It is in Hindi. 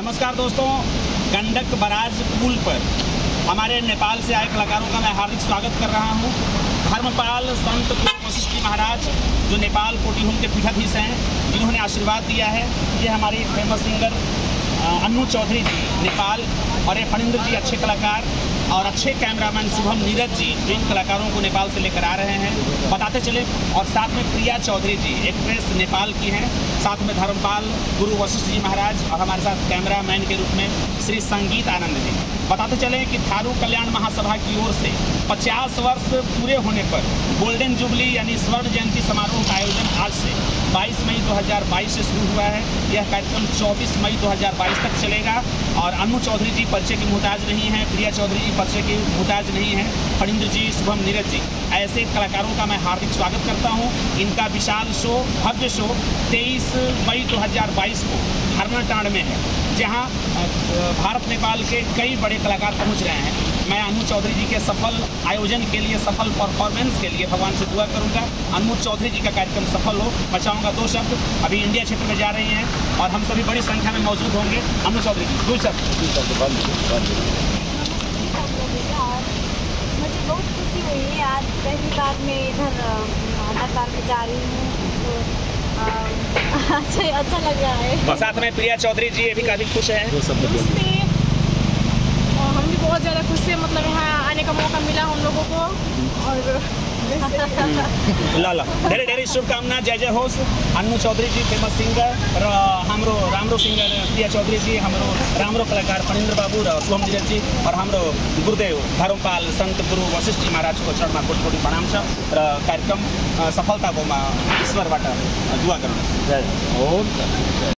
नमस्कार दोस्तों, गंडक बराज पुल पर हमारे नेपाल से आए कलाकारों का मैं हार्दिक स्वागत कर रहा हूं। धर्मपाल संत गुरु वशिष्ठ जी महाराज जो नेपाल कोटिहुम के पीठाधीश हैं, जिन्होंने आशीर्वाद दिया है। ये हमारे फेमस सिंगर अन्नू चौधरी जी नेपाल, और ये फणींद्र जी अच्छे कलाकार और अच्छे कैमरामैन शुभम नीरज जी जो इन कलाकारों को नेपाल से लेकर आ रहे हैं, बताते चले। और साथ में प्रिया चौधरी जी एक्ट्रेस नेपाल की हैं, साथ में धर्मपाल गुरु वशिष्ठ जी महाराज और हमारे साथ कैमरामैन के रूप में श्री संगीत आनंद जी। बताते चले कि थारू कल्याण महासभा की ओर से 50 वर्ष पूरे होने पर गोल्डन जुबली यानी स्वर्ण जयंती समारोह का आयोजन आज से 22 मई 2022 से शुरू हुआ है। यह कार्यक्रम 24 मई 2022 तक चलेगा। और अन्नू चौधरी जी परिचय की मुहताज नहीं है, प्रिया चौधरी जी परिचय की मुहताज नहीं है, फणींद्र जी, शुभम नीरज जी, ऐसे कलाकारों का मैं हार्दिक स्वागत करता हूं। इनका विशाल शो, भव्य शो 23 मई 2022 को हरनाटांड में है, जहां भारत नेपाल के कई बड़े कलाकार पहुंच रहे हैं। मैं अन्नू चौधरी जी के सफल आयोजन के लिए, सफल परफॉर्मेंस के लिए भगवान से दुआ करूंगा। अन्नू चौधरी जी का कार्यक्रम सफल हो। मैं चाहूँगा 2 शब्द। अभी इंडिया क्षेत्र में जा रही हैं और हम सभी बड़ी संख्या में मौजूद होंगे। अन्नू चौधरी जी 2 शब्द। मुझे बहुत खुशी हुई है, आज पहली बार मैं इधर हरनाटांड में जा रही हूँ, तो अच्छा लग रहा है। और साथ में प्रिया चौधरी जी ये भी काफी खुश हैं। हम भी बहुत ज़्यादा खुश हैं, मतलब यहाँ आने का मौका मिला हम लोगों को। और लाला ढेरे ढेरे शुभकामना। जय जय होश। अन्नू चौधरी जी फेमस सिंगर, हमरो रामरो सिंगर प्रिया चौधरी जी, हमरो रामरो कलाकार फणींद्र बाबू और शुभम नीरज जी, और हमरो गुरुदेव धर्मपाल संत गुरु वशिष्ठ जी महाराज को चरण में कोटि कोटि प्रणाम छ। कार्यक्रम सफलता को ईश्वरबाट दुआ गर्नु।